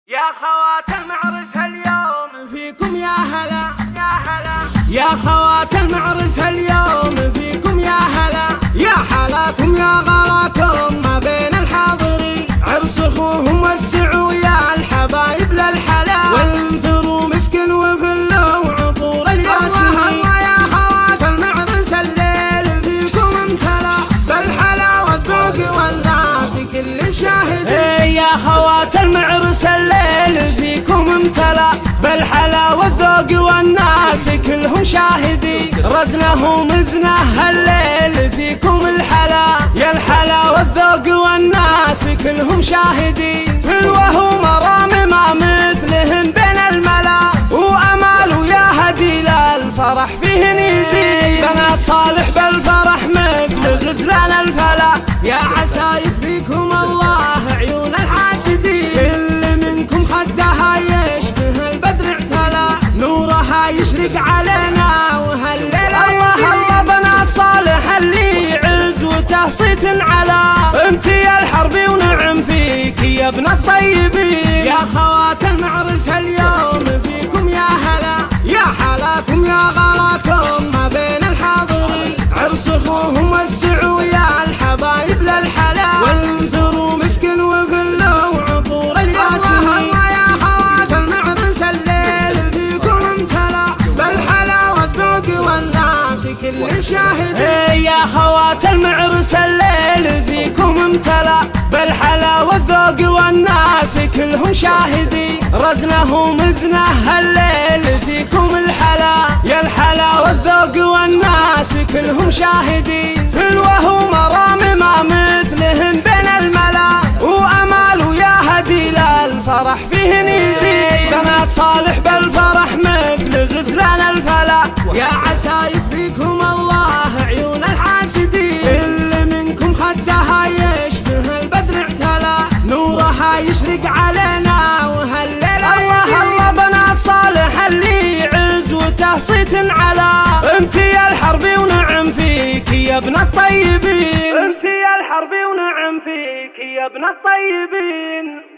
يا خوات المعرس اليوم فيكم يا هلا يا هلا، يا خوات المعرس اليوم فيكم يا هلا، يا حلاكم يا غلاكم ما بين الحاضرين، عرس اخوهم وسعوا يا الحبايب للحلا، وانثروا مسكن وفل وعطور الياسمين. يا خوات المعرس الليل فيكم امتلا بالحلا والذوق والناس كل شاهد. يا خوات المعرس الليل فيكم امتلا بالحلا والذوق والناس كلهم شاهدين، رزنه ومزنه الليل فيكم الحلا، يا الحلا والذوق والناس كلهم شاهدين، حلوه ومرامي ما مثلهن بين الملا، وامال ويا هدي للفرح فيهن يزيد، بنات صالح بالفرح مثل غزلان الفلا، يا عسى يكفيكم الله عيون الحاسدين، كل منكم خدها يشبه البدر اعتلى، نورها يشرق علينا وهالليلة الله الله. بنات صالح اللي عز وتهصيت على انت يا الحربي ونعم فيك يا ابن الطيبين، يا خوات المعرس اليوم فيكم يا هلا، يا حلاكم يا غلاكم ما بين الحاضرين، عرس اخوهم وسعوا يا الحبايب للحلا، وانثروا مسكن وفل وعطور الياسمين. يا خوات المعرس الليل فيكم امتلا بالحلا والذوق والناس كل شاهد. يا خوات المعرس الليل فيكم امتلا بالحلا والذوق والناس كلهم شاهدين، رزنه ومزنه الليل فيكم الحلا، يا الحلا والذوق والناس كلهم شاهدين، حلوه ومرامي ما مثلهن بين الملا، وامال ويا هدي للفرح فيهن يزيد، بنات صالح بالفرح مثل غزلان الفلا، يا عسى يكفيكم الله عيون الحاسدين، كل منكم خدها يشبه البدر اعتلى، نورها يشرق علينا وهالليلة الله الله. بنات صالح اللي عز وتهصيت على انت يا الحربي ونعم فيك يا ابن الطيبين، انت يا الحربي ونعم فيك يا ابن الطيبين.